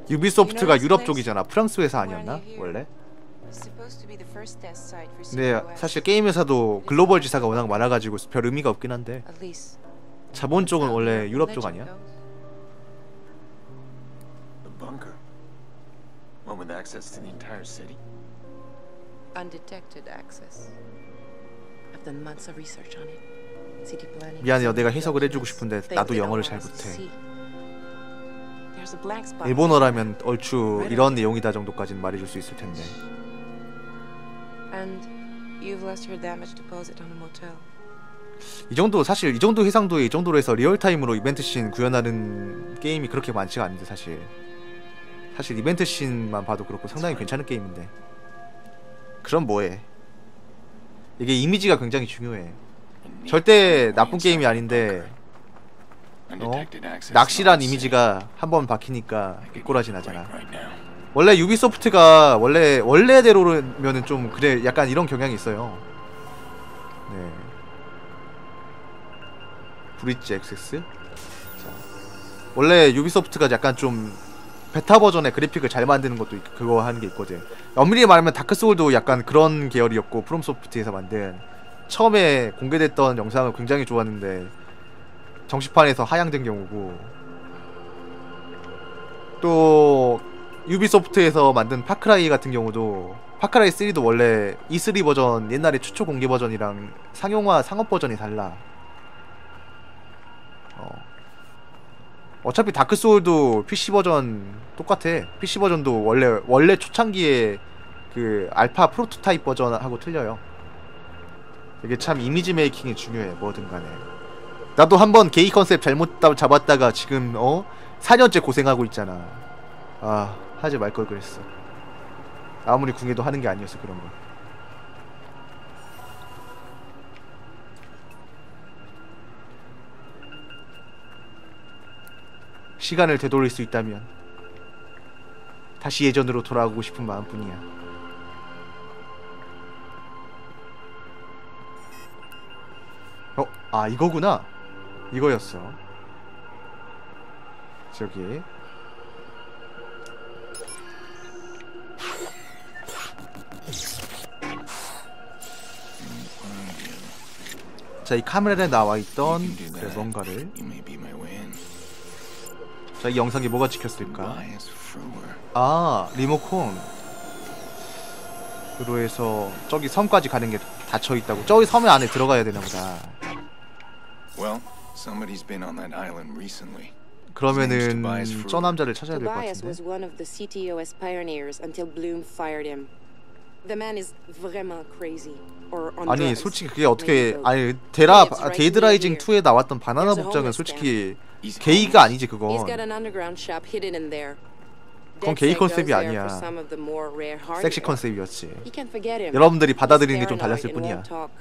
유비소프트가 유럽 쪽이잖아. 프랑스 회사 아니었나 원래? 근데 사실 게임 회사도 글로벌 지사가 워낙 많아가지고 별 의미가 없긴 한데 자본 쪽은 원래 유럽 쪽 아니야? One with access to the entire city. Undetected access. I've done months of research on it. City planning. 미안해요. 내가 해석을 해주고 싶은데 나도 영어를 잘 못해. There's a blank spot. 일본어라면 얼추 이런 내용이다 정도까지는 말해줄 수 있을 텐데. And you've lost your damage deposit on a motel. 이 정도 사실 이 정도 해상도에 이 정도로 해서 리얼타임으로 이벤트 씬 구현하는 게임이 그렇게 많지가 않은데 사실 이벤트 씬만 봐도 그렇고 상당히 괜찮은 게임인데 그럼 뭐해. 이게 이미지가 굉장히 중요해. 절대 나쁜 게임이 아닌데 낚시란 이미지가 한번 박히니까 꼬라지 나잖아. 원래 유비소프트가 원래대로면은 좀 그래 약간 이런 경향이 있어요. 네. 브릿지 액세스. 자, 원래 유비소프트가 약간 좀 베타 버전의 그래픽을 잘 만드는 것도 그거 하는 게 있거든. 엄밀히 말하면 다크소울도 약간 그런 계열이었고 프롬소프트에서 만든 처음에 공개됐던 영상을 굉장히 좋았는데 정식판에서 하향된 경우고, 또 유비소프트에서 만든 파크라이 같은 경우도 파크라이 3도 원래 E3 버전 옛날에 최초 공개 버전이랑 상용화 상업 버전이 달라. 어차피 다크소울도 PC 버전 똑같아. PC 버전도 원래 초창기에 그 알파 프로토타입 버전하고 틀려요. 이게 참 이미지 메이킹이 중요해. 뭐든 간에. 나도 한번 게이 컨셉 잘못 잡았다가 지금 4년째 고생하고 있잖아. 아, 하지 말 걸 그랬어. 아무리 궁예도 하는 게 아니었어 그런 거. 시간을 되돌릴 수 있다면 다시 예전으로 돌아가고 싶은 마음뿐이야. 아 이거구나. 이거였어. 저기 자, 이 카메라에 나와있던 그래 뭔가를, 자, 이 영상에 뭐가 찍혔을까? 아, 리모컨 으로 해서 저기 섬까지 가는 게 닫혀있다고. 저기 섬 안에 들어가야 되나보다. 그러면은 저 남자를 찾아야 될 것 같은데. 아니 솔직히 그게 어떻게, 아니 데드 라이징 2에 나왔던 바나나 복장은 솔직히 게이가 아니지. 그건 게이 컨셉이 아니야. 섹시 컨셉이었지. 여러분들이 받아들이는 게 좀 달랐을 뿐이야.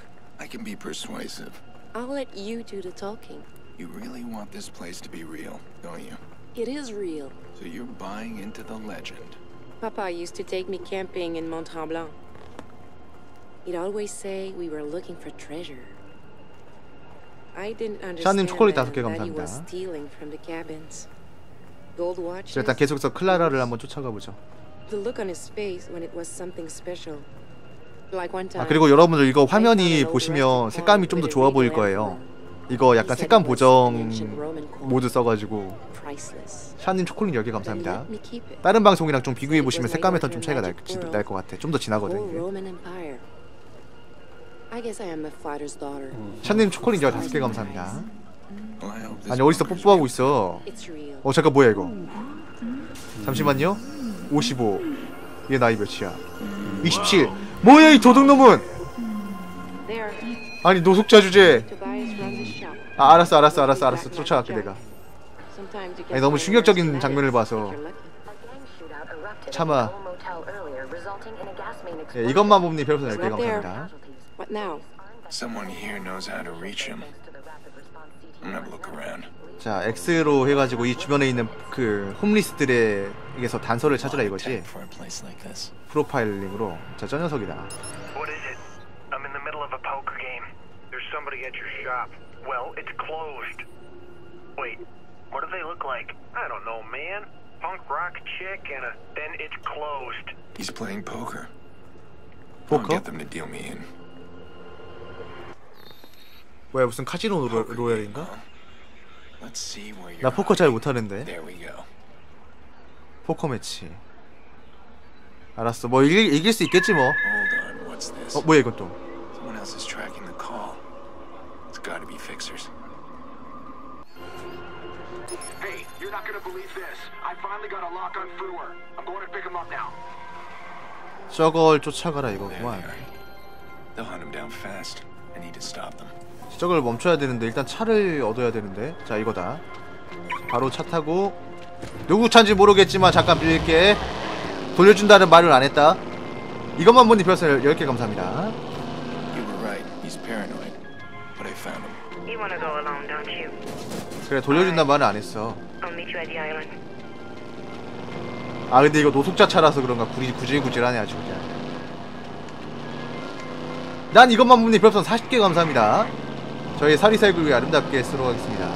I'll let you do the talking. You really want this place to be real, don't you? It is real. So you're buying into the legend. Papa used to take me camping in Mont Tremblant. He'd always say we were looking for treasure. I didn't understand that he was stealing from the cabins. Gold watches. 일단 계속해서 클라라를 한번 쫓아가 보죠. The look on his face when it was something special. 아, 그리고 여러분들 이거 화면이 보시면 색감이 좀 더 좋아 보일 거예요. 이거 약간 색감 보정 모드 써가지고. 샤님 초콜릿 10개 감사합니다. 다른 방송이랑 좀 비교해 보시면 색감에선 좀 차이가 날 것 같아. 좀 더 진하거든 이게. 샤님 초콜릿 15개 감사합니다. 아니 어디서 뽀뽀하고 있어. 잠깐 뭐야 이거. 잠시만요. 55. 얘 나이 몇이야? 27. 뭐야 이 도둑놈은. 아니 노숙자 주제. 아 알았어 쫓아갈게 내가. 아니 너무 충격적인 장면을 봐서 차마. 예, 이것만 봅니 별풍선 10개 감사합니다. 자, X로 해가지고 이 주변에 있는 그 홈리스들에게서 단서를 찾으라 이거지. 프로파일링으로. 자, 저 녀석이다. What is it? I'm in the middle of a poker game. There's somebody at your shop. Well, it's closed. Wait, what do they look like? I don't know, man. punk rock chick, and then it's closed. He's playing poker. I'll 포커? get them to deal me in. 뭐야 무슨 카지노 Poker 로얄인가? game, huh? Let's see where you're 나 포커 잘 hiding. 못하는데. There we go. 포커 매치. 알았어. 뭐 이길 수 있겠지 뭐. Hold on, what's this? 뭐야 이건 또. Someone else is tracking the call. It's gotta be fixers. Hey, you're not gonna believe this. I finally got a lock on Fuhr. I'm going to pick him up now. 저걸 쫓아가라 There they 이거구만. are. They'll hunt him down fast. I need to stop them. 저걸 멈춰야 되는데 일단 차를 얻어야 되는데. 자 이거다. 바로 차 타고 누구 차인지 모르겠지만 잠깐 빌릴게. 돌려준다는 말을 안 했다. 이것만 보니 별서 10개 감사합니다. You were right. He's paranoid. But I found him. You wanna go alone, don't you? 그래 돌려준다는 말은 안 했어. I'll meet you at the island. 아 근데 이거 노숙자 차라서 그런가 구질구질하네 아주 그냥. 난 이것만 보니 별선 40개 감사합니다. 저희 사리살굴기 아름답게 쓰러 가겠습니다.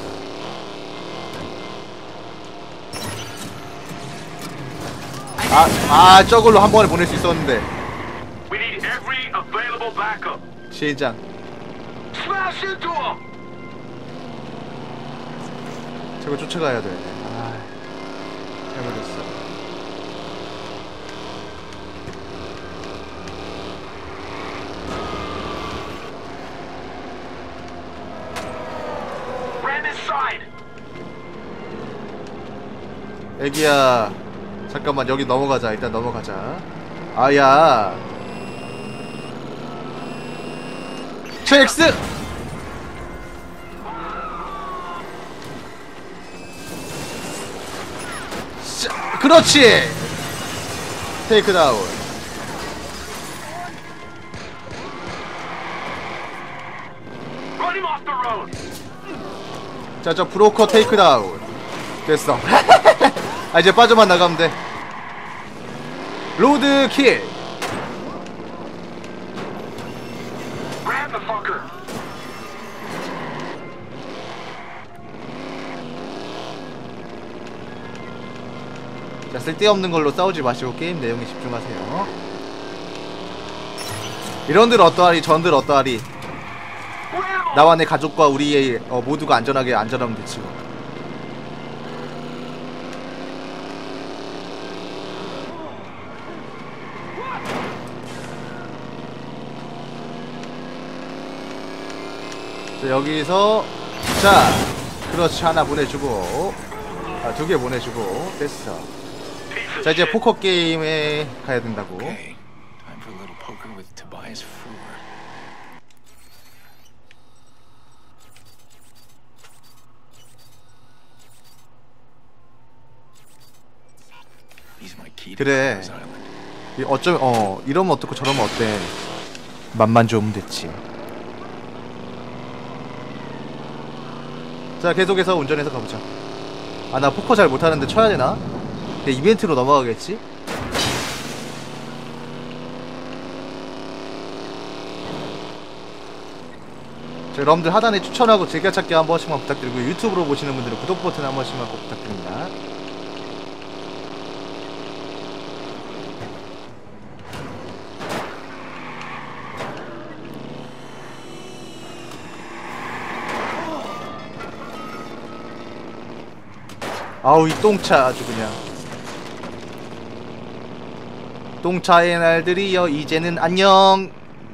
저걸로 한 번에 보낼 수 있었는데. We need every available backup. 시장. Smash into him! 저거 쫓아가야 돼. 잘못했어. Ram his side! 애기야 잠깐만 여기 넘어가자. 일단 넘어가자. 아야 최엑스 그렇지. 테이크다운. Run him off the road! 자, 저 브로커 테이크다운. 됐어. 아, 이제 빠져만 나가면 돼. 로드킬. Ram the fucker! 자, 쓸데없는 걸로 싸우지 마시고 게임 내용에 집중하세요. 이런들 어떠하리 전들 어떠하리. 나와 내 가족과 우리의 모두가 안전하면 되지 뭐. 자, 여기서 자 그렇지 하나 보내주고 두 개 보내주고 됐어. 자 이제 포커 게임에 가야 된다고. Okay. Time for a little poker with Tobias Fuhr. He's my key to 그래. Fuhr's Island. 이러면 어떻고 저러면 어때. 맛만 좋으면 됐지. 자 계속해서 운전해서 가보자. 아 나 포커 잘 못하는데 쳐야 되나? 이벤트로 넘어가겠지? 자, 여러분들 하단에 추천하고 즐겨찾기 한 번씩만 부탁드리고 유튜브로 보시는 분들은 구독 버튼 한 번씩만 꼭 부탁드립니다. 아우 이 똥차 아주 그냥 똥차의 날들이여 이제는 안녕.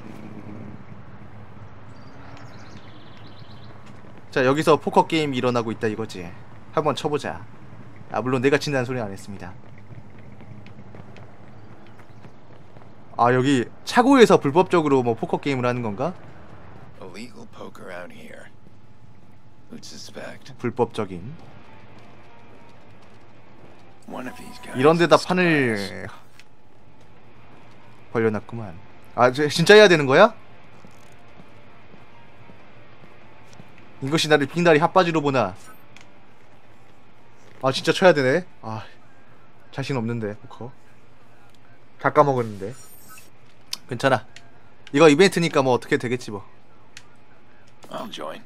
자 여기서 포커 게임이 일어나고 있다 이거지. 한번 쳐보자. 아 물론 내가 친다는 소리 안 했습니다. 아 여기 차고에서 불법적으로 뭐 포커 게임을 하는 건가? Illegal poker out here. Who'd suspect? 불법적인 One of these guys. 이런 데다 is 판을 Tobias. 벌려놨구만. 아 진짜 해야 되는 거야? 이것이 나를 빙다리 핫바지로 보나. 아 진짜 쳐야 되네. 아 자신 없는데 포커 다 까먹었는데. 괜찮아. 이거 이벤트니까 뭐 어떻게 되겠지 뭐. I'll join.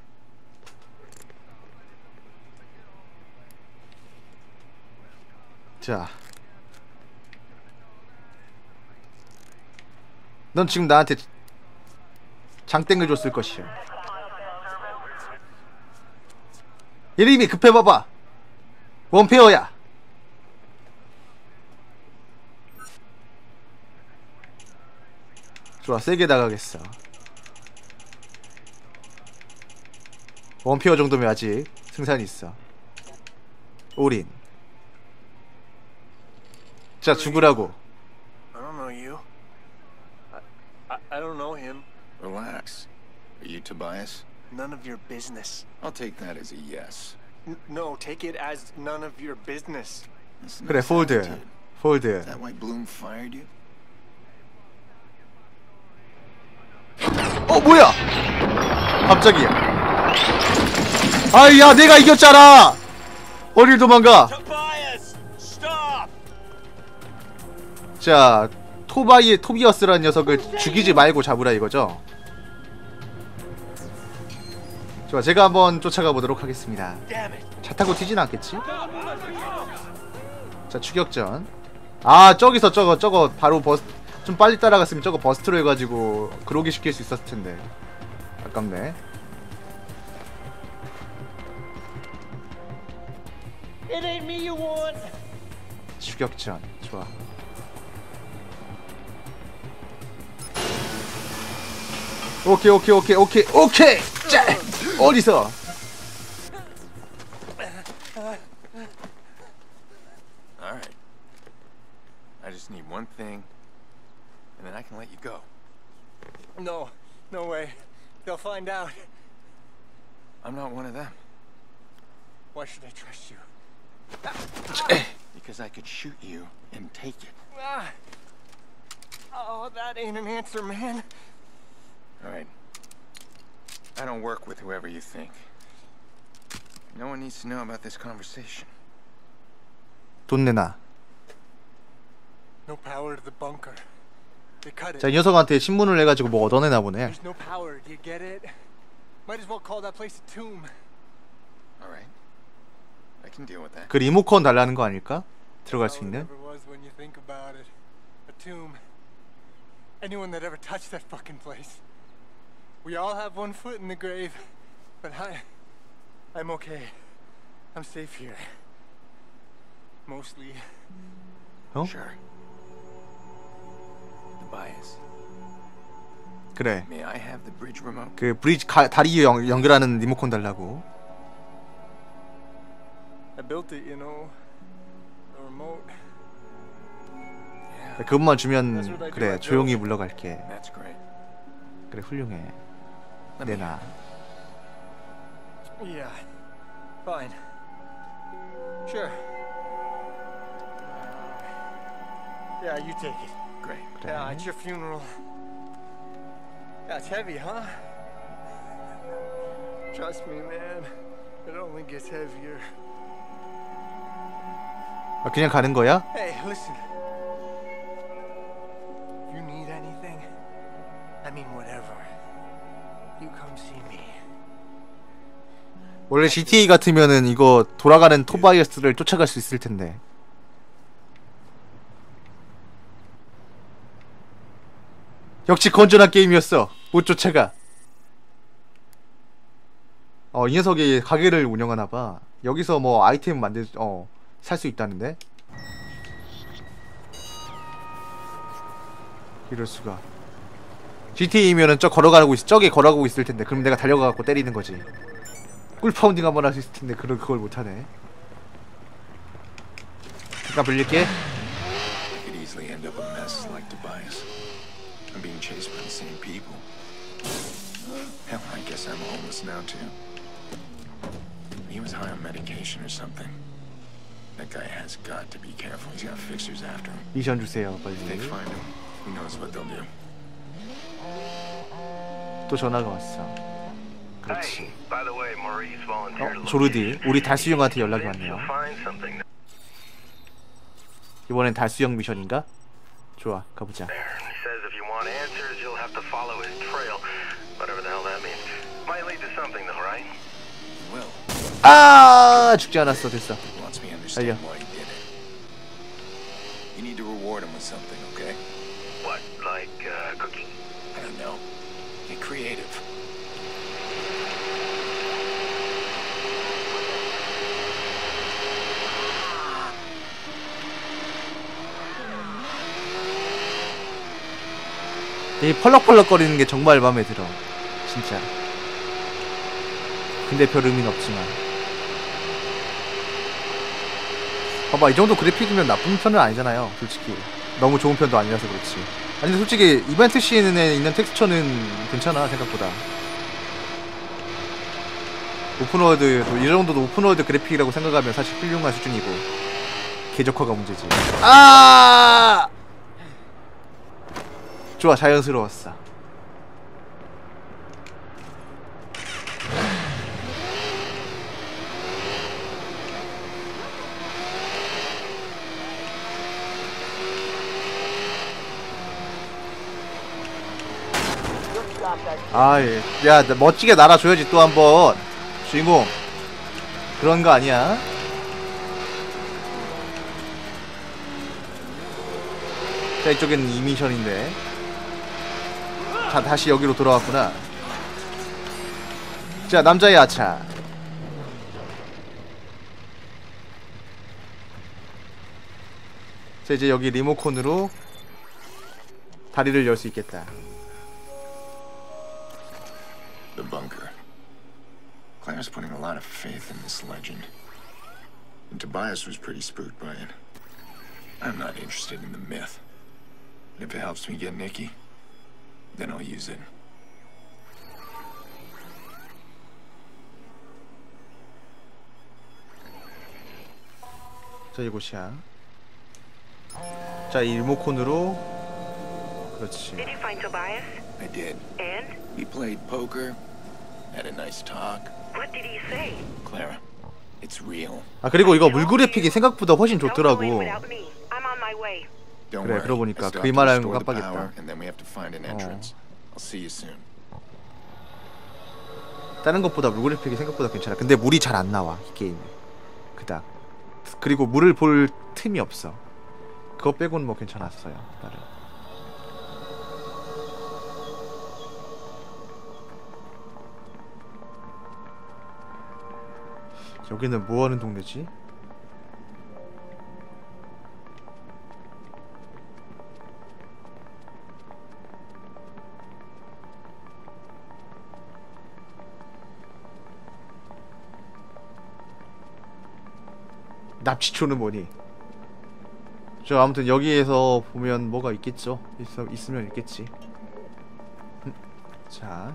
자, 넌 지금 나한테 장땡을 줬을 것이야. 이름이 급해봐봐. 원페어야. 좋아, 세게 나가겠어. 원페어 정도면 아직 승산이 있어. 올인. 자, 죽으라고. I don't know you. I don't know him. Relax. Are you Tobias? None of your business. I'll take that as a yes. No, take it as none of your business. That's 그래, nice 폴드. attitude. 폴드. Is that why Bloom fired you? 뭐야? 갑자기야. 아이, 야, 내가 이겼잖아. 어딜 도망가? Tobias, stop! 자, 토비어스라는 녀석을 죽이지 말고 잡으라 이거죠. 좋아, 제가 한번 쫓아가 보도록 하겠습니다. 차 타고 튀진 않겠지? 자, 추격전. 아, 저기서 저거 바로 버스 좀 빨리 따라갔으면 저거 버스트로 해가지고 그로기 시킬 수 있었을 텐데. 아깝네. It ain't me you want. 추격전. 좋아. 오케이. 자, 어디서? All right. I just need one thing, and then I can let you go. No, no way. They'll find out. I'm not one of them. Why should I trust you? Because I could shoot you and take it. Ah. Oh, that ain't an answer, man. All right. I don't work with whoever you think. No one needs to know about this conversation. 돈 내놔. No power to the bunker. They cut it. 자, 이 녀석한테 신문을 내가지고 뭐 얻어내나 보네. There's no power. Do you get it? Might as well call that place a tomb. All right. I can deal with that. 그 리모컨 달라는 거 아닐까? 들어갈 수 All it 있는. ever was when you think about it. A tomb. Anyone that ever touched that fucking place. We all have one foot in the grave, but I'm okay. I'm safe here. Mostly. 어? Sure. Tobias, 그래. may I have the bridge remote? 그 브리지 다리 연결하는 리모컨 달라고. I built it, you know. The remote. Yeah, 그것만 주면 그래, 조용히 물러갈게. that's great. 그래, 훌륭해. Let me 내놔. Yeah. Fine. Sure. Yeah, you take it. Great. Yeah, it's your funeral. Yeah, it's heavy, huh? Trust me, man. It only gets heavier. 그냥 가는 거야? Hey, listen. If you need anything, I mean whatever, you come see me. 원래 GTA 같으면은 이거 돌아가는 토바이어스를 쫓아갈 수 있을 텐데. 역시 건전한 게임이었어. 못 쫓아가. 이 녀석이 가게를 운영하나봐. 여기서 뭐 아이템 살 수 있다는데. 이럴 수가. GTA면은 저기 걸어가고 있을 텐데. 그럼 내가 달려가갖고 때리는 거지. 꿀 파운딩 한번 할 수 있을 텐데 그걸 못하네. 잠깐 빌릴게. I could easily end up a mess like Tobias. I'm being chased by the same people. Hell, I guess I'm homeless now too. He was high on medication or something. That guy has got to be careful. He's got fixers after him. 미션 주세요, If they 빨리. find him, who knows what they'll do. 또 전화가 왔어. 그렇지. Hey, by the way, Maurice volunteered. 조르디, 우리 달수 형한테 연락이 왔네요. You'll find something 이번엔 달수 형 미션인가? 좋아, 가보자. there. He says if you want answers, you'll have to follow his trail. Whatever the hell that means. Might lead to something, though, right? Well, 아, 죽지 않았어. 됐어. he wants me to 달려. understand why he did it. You need to reward him with something, okay? What, like cookie? I don't know. Get creative. 이 펄럭펄럭거리는 게 정말 마음에 들어. 진짜. 근데 별 의미는 없지만. 봐봐, 이 정도 그래픽이면 나쁜 편은 아니잖아요, 솔직히. 너무 좋은 편도 아니라서 그렇지. 아니 근데 솔직히 이벤트 씬에 있는 텍스처는 괜찮아, 생각보다. 오픈월드, 이 정도도 오픈월드 그래픽이라고 생각하면 사실 훌륭한 수준이고 궤적화가 문제지. 아! 좋아, 자연스러웠어. 아, 예. 야, 멋지게 날아줘야지 또 한번. 주인공. 그런 거 아니야? 자, 이쪽에는 이 미션인데. 자, 다시 여기로 돌아왔구나. 자, 남자의 아차. 자, 이제 여기 리모컨으로 다리를 열 수 있겠다. The bunker. Claire's putting a lot of faith in this legend. And Tobias was pretty spooked by it. I'm not interested in the myth. If it helps me get Nikki, then I'll use it. 자, 이곳이야. 자, 이 리모컨으로. 그렇지. Did you find Tobias? I did. And? We played poker, had a nice talk. What did he say? Clara, it's real. 아, 그리고 이거 물 그래픽이 생각보다 훨씬 좋더라고. Don't go away without me. I'm on my way. Don't 그래, worry. 그러고 보니까 I still 그 have to 말하는 거 restore the 깜빡했다. power, and then we have to find an entrance. I'll see you soon. 다른 것보다 물 그래픽이 생각보다 괜찮아. 근데 물이 잘 안 나와, 이 게임에. 그닥. 그리고 물을 볼 틈이 없어. 그거 빼고는 뭐 괜찮았어요, 나름. 여기는 뭐 하는 동네지? 납치초는 뭐니? 저 아무튼 여기에서 보면 뭐가 있겠죠? 있으면 있겠지. 자.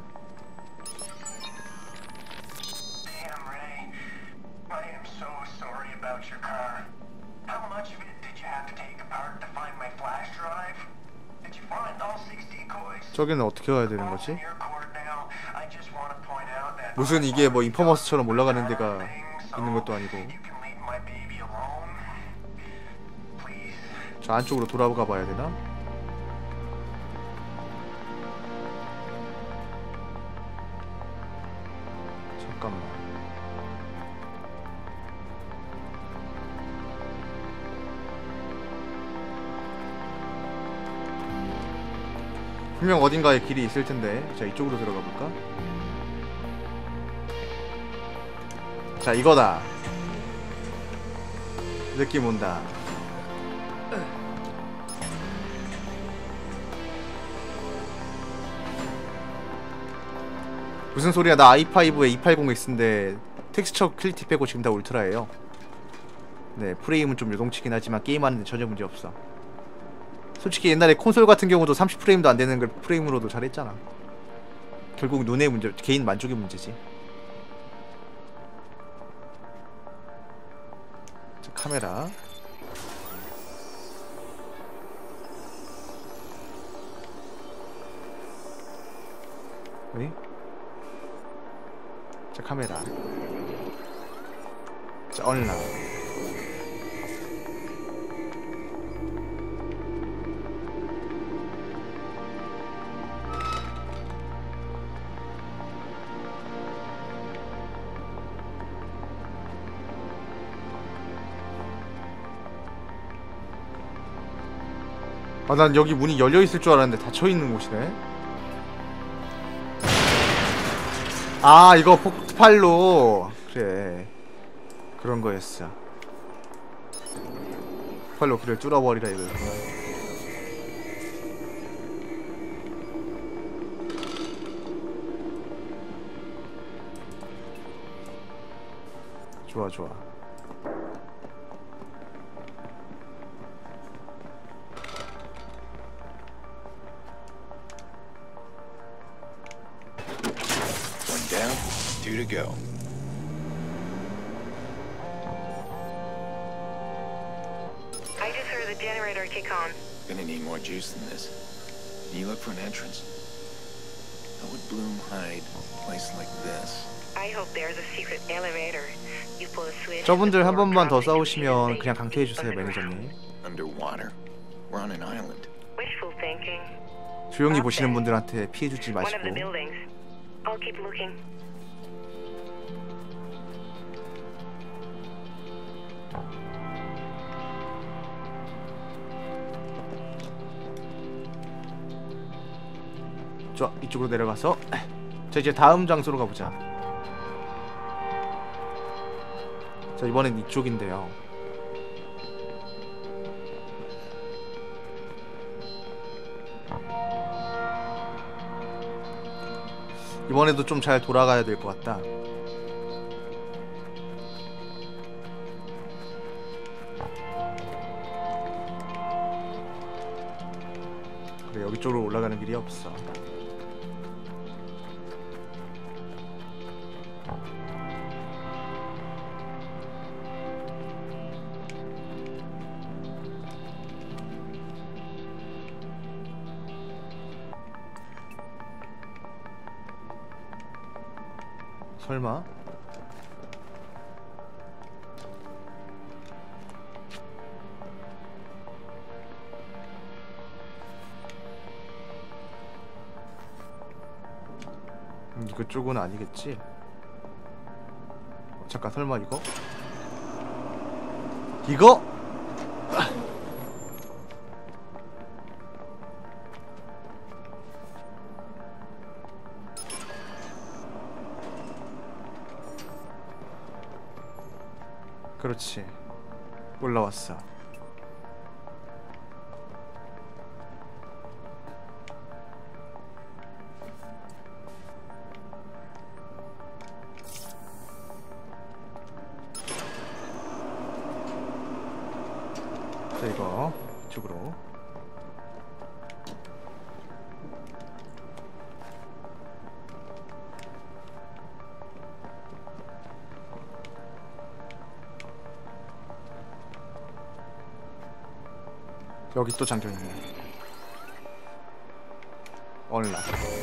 Damn, Ray. I am so sorry about your car. How much of it did you have to take apart to find my flash drive? Did you find all 6 decoys? 저기는 어떻게 가야 되는 Well, 거지? in your court now, I just want to point out that 무슨 이게 뭐 인퍼머스처럼 올라가는 데가 so 있는 것도 아니고. you can leave my baby alone. Please. 저 안쪽으로 돌아가 봐야 되나? 잠깐만. 분명 어딘가에 길이 있을 텐데. 자, 이쪽으로 들어가 볼까? 자, 이거다. 느낌 온다. 무슨 소리야? 나 i5에 280X인데 텍스처 퀄리티 빼고 지금 다 울트라예요. 네, 프레임은 좀 요동치긴 하지만 게임하는데 전혀 문제 없어. 솔직히 옛날에 콘솔 같은 경우도 30프레임도 안 되는 걸 프레임으로도 잘했잖아. 결국 눈의 문제, 개인 만족의 문제지. 자, 카메라. 왜? 자, 카메라. 자, 얼라. 아, 난 여기 문이 열려있을 줄 알았는데 닫혀있는 곳이네. 아, 이거 폭발로. 그래, 그런 거였어. 폭발로 그를 뚫어버리라 이거. 좋아 좋아. One down, 2 to go. I just heard the generator kick on. Gonna need more juice than this. Can you look for an entrance? How would Bloom hide a place like this? I hope there's a secret elevator. You pull a switch. 저분들 한 번만 더 싸우시면 그냥 강퇴해 주세요, 매니저님. Underwater? We're on an island. Wishful thinking. 조용히 보시는 분들한테 피해 주지 One 마시고. of the buildings. I'll keep looking. 좋아, 이쪽으로 내려가서 자, 이제 다음 장소로 가보자. 자, 이번엔 이쪽인데요. 이번에도 좀 잘 돌아가야 될 것 같다. 그래, 여기 쪽으로 올라가는 길이 없어. 설마? 그쪽은 아니겠지? 잠깐, 설마 이거? 이거? 그렇지, 올라왔어. 자, 이거 이쪽으로. 여기 또 잠겨있네. 얼라.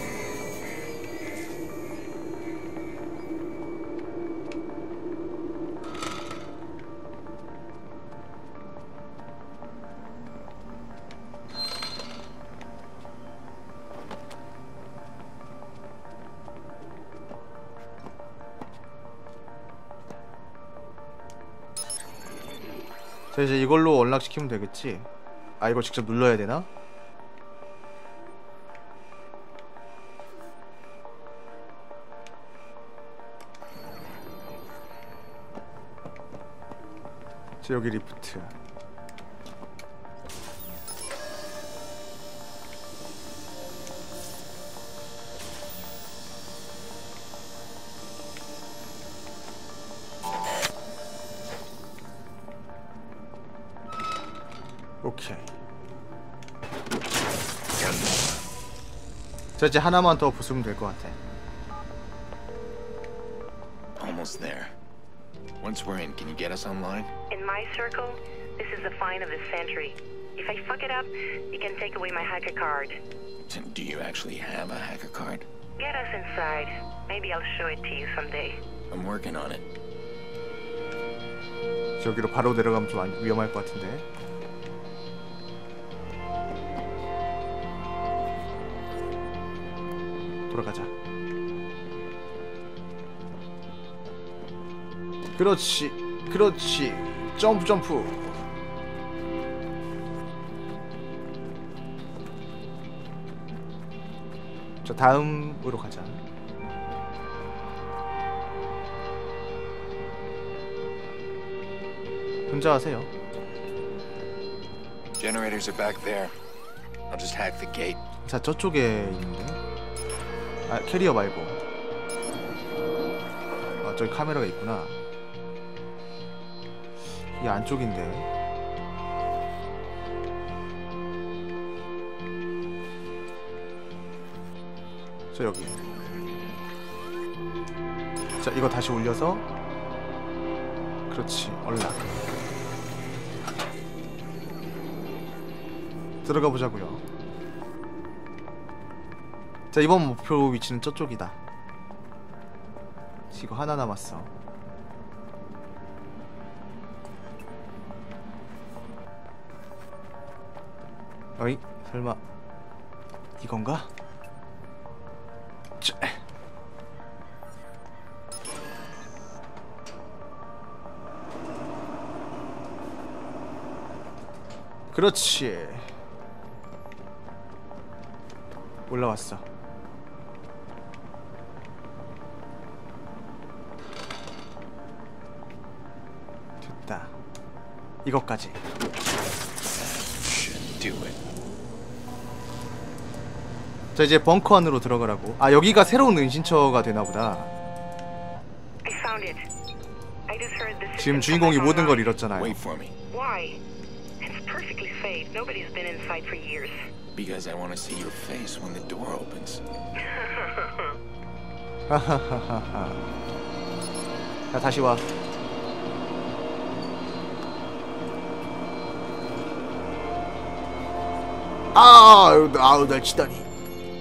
자, 이제 이걸로 언락시키면 되겠지? 아, 이거 직접 눌러야 되나? 자, 여기 리프트. 오케이. 자, 이제 하나만 더 부수면 될 것 같아. Almost there. Once we're in, can you get us online? In my circle, this is the find of the century. If I fuck it up, you can take away my hacker card. Do you actually have a hacker card? Get us inside. Maybe I'll show it to you someday. I'm working on it. 저기로 바로 내려가면 좀 위험할 것 같은데. 돌아가자. 그렇지, 그렇지. 점프 점프. 자, 다음으로 가자. 혼자 하세요. Generators are back there. I'll just hack the gate. 자, 저쪽에 있는데. 아, 캐리어 말고. 아, 저기 카메라가 있구나. 이 안쪽인데. 저 여기. 자, 이거 다시 올려서. 그렇지, 올라. 들어가 보자고요. 자, 이번 목표 위치는 저쪽이다. 이거 하나 남았어. 어이? 설마 이건가? 자. 그렇지. 올라왔어. 됐다. 이것까지. Do it. 자, 이제 벙커 안으로 들어가라고. 아, 여기가 새로운 은신처가 되나보다. I found it. I just heard this. 지금 주인공이 모든 걸 잃었잖아요. Wait for me. Why? It's perfectly safe. Nobody's been inside for years. Because I want to see your face when the door opens. 하하하하하. 자, 다시 와. 아우, 날 치다니.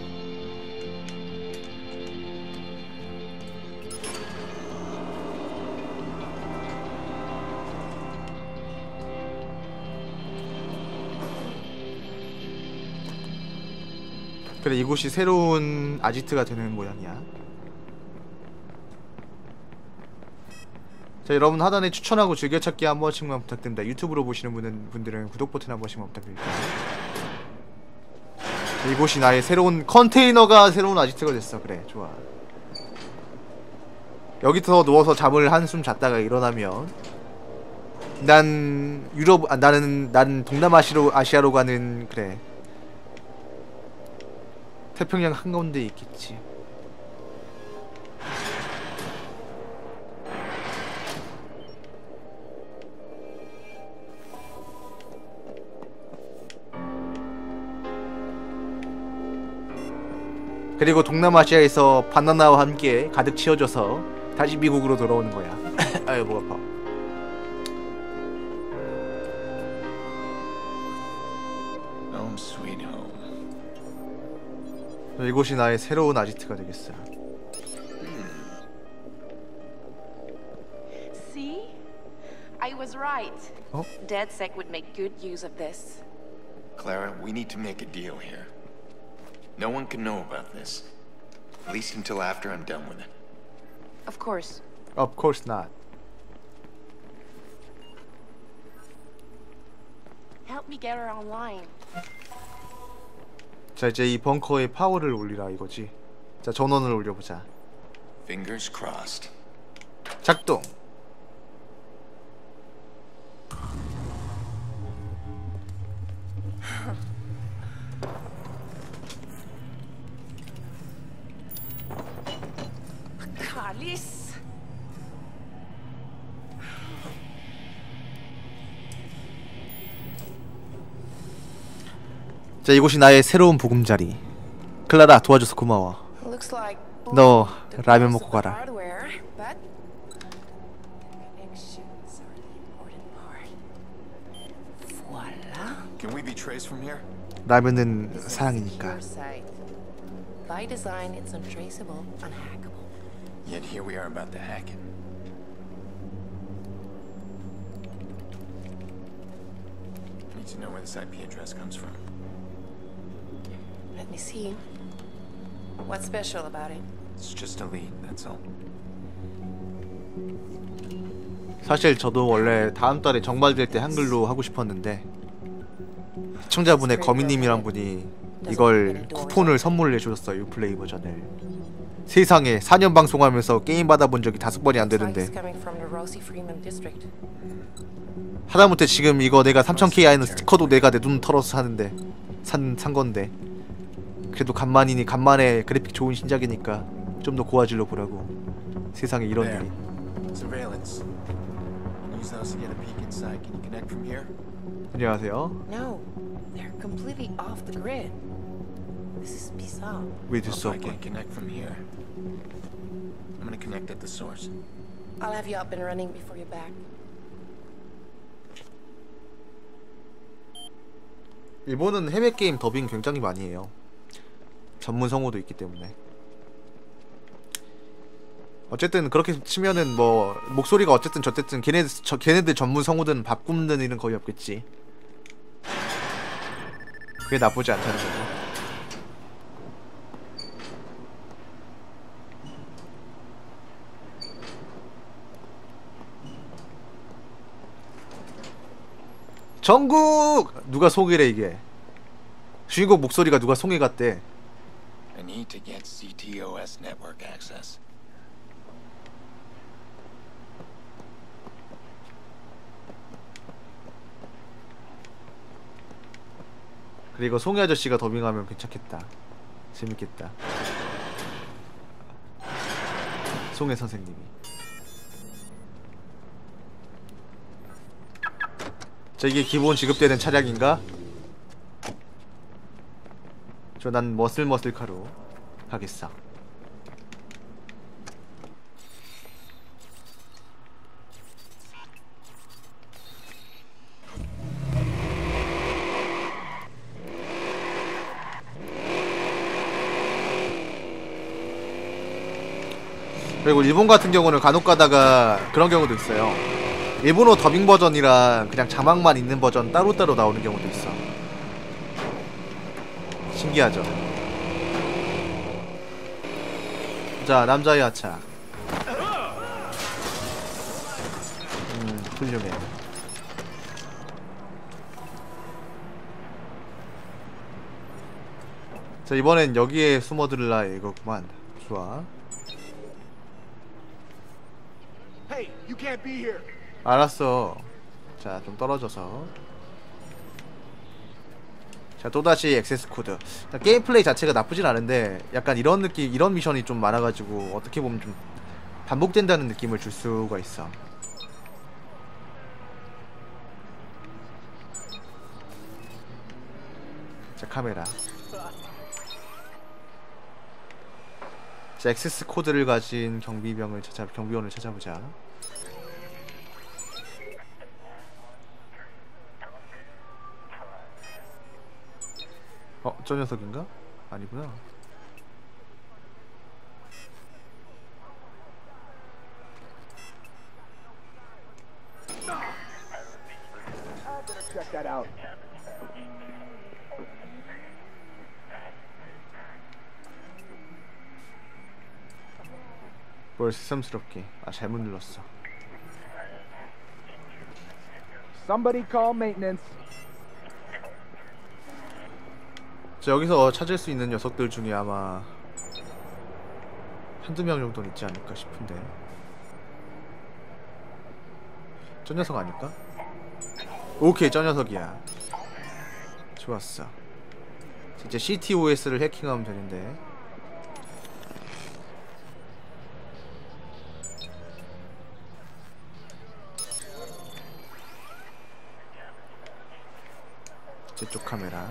그래, 이곳이 새로운 아지트가 되는 모양이야. 자, 여러분 하단에 추천하고 즐겨찾기 한 번씩만 부탁드립니다. 유튜브로 보시는 분들은 구독 버튼 한 번씩만 부탁드립니다. 자, 이곳이 나의 새로운 컨테이너가 새로운 아지트가 됐어. 그래, 좋아. 여기서 누워서 잠을 한숨 잤다가 일어나면 난 나는 동남아시아로 가는, 그래, 태평양 한가운데에 있겠지. 그리고 동남아시아에서 바나나와 함께 가득 채워져서 다시 미국으로 돌아오는 거야. 아유, 목 아파. Home sweet home. 이곳이 나의 새로운 아지트가 되겠어. See? I was right. Oh? DedSec would make good use of this. Clara, we need to make a deal here. No one can know about this. At least until after I'm done with it. Of course. Of course not. Help me get her online. 자, 이제 이 벙커의 파워를 올리라 이거지. 자, 전원을 올려보자. Fingers crossed. 작동. Alice. 자, 이곳이 나의 새로운 보금자리. 클라라, 도와줘서 고마워. Looks like 너 라면 먹고 가라. hardware, but connections are the important part. Voila. Can we be traced from here? 라면은 This is 사랑이니까. secure site. By design, it's untraceable, unhackable. Yet here we are about to hack it. Need to know where this IP address comes from. Let me see. What's special about it? It's just a lead, that's all. 사실 저도 원래 다음 달에 정발될 때 한글로 하고 싶었는데 시청자분의 거미님이란 분이 이걸 쿠폰을 선물을 해줬어요. 유플레이 버전을. 세상에 4년 방송하면서 게임 받아본 적이 5번이 안 되는데 하다못해 지금 이거 내가 3000K 하는 스티커도 내가 내 돈 털어서 사는데 산 건데 그래도 간만에 그래픽 좋은 신작이니까 좀 더 고화질로 보라고. 세상에 이런 일이. Surveillance. Use those to get a peek inside. Can you connect from here? 안녕하세요. No, they're completely off the grid. This is bizarre. 왜 될 수 I 없게. can't connect from here. I'm gonna connect at the source. I'll have you up and running before you're back. 일본은 해외 게임 더빙 굉장히 많이 해요. 전문 성우도 있기 때문에. 어쨌든 그렇게 치면은 뭐 목소리가 어쨌든 저쨌든 걔네들 전문 성우들은 밥 굶는 일은 거의 없겠지. 그게 나쁘지 않다는 거죠. 전국! 누가 송이래 이게. 주인공 목소리가 누가 송이 같대. I need to get CTOS network access. 그리고 송이 아저씨가 더빙하면 괜찮겠다. 재밌겠다. 송혜 선생님이. 자, 이게 기본 지급되는 차량인가? 난 머슬머슬카로 가겠어. 그리고 일본 같은 경우는 간혹 가다가 그런 경우도 있어요. 일본어 더빙 버전이랑 그냥 자막만 있는 버전 따로따로 나오는 경우도 있어. 신기하죠? 자, 남자의 하차. 훌륭해. 자, 이번엔 여기에 숨어들라 이거구만. 좋아. Hey, you can't be here. 알았어. 자, 좀 떨어져서. 자, 또다시 액세스 코드. 자, 게임 플레이 자체가 나쁘진 않은데 약간 이런 느낌, 이런 미션이 좀 많아가지고 어떻게 보면 좀 반복된다는 느낌을 줄 수가 있어. 자, 카메라. 자, 액세스 코드를 가진 경비원을 찾아보자. 저 녀석인가? 아니구나. Check that out. 뭘 새삼스럽게. 잘못 눌렀어. Somebody call maintenance. 자, 여기서 찾을 수 있는 녀석들 중에 아마 한두 명 정도는 있지 않을까 싶은데. 저 녀석 아닐까? 오케이, 저 녀석이야. 좋았어. 이제 CTOS를 해킹하면 되는데. 저쪽 카메라.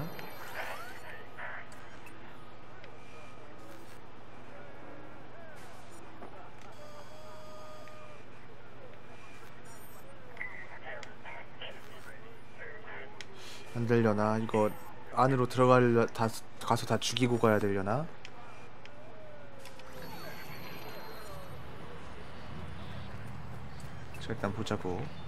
안 되려나? 이거 안으로 가서 다 죽이고 가야 되려나? 자, 일단 보자고.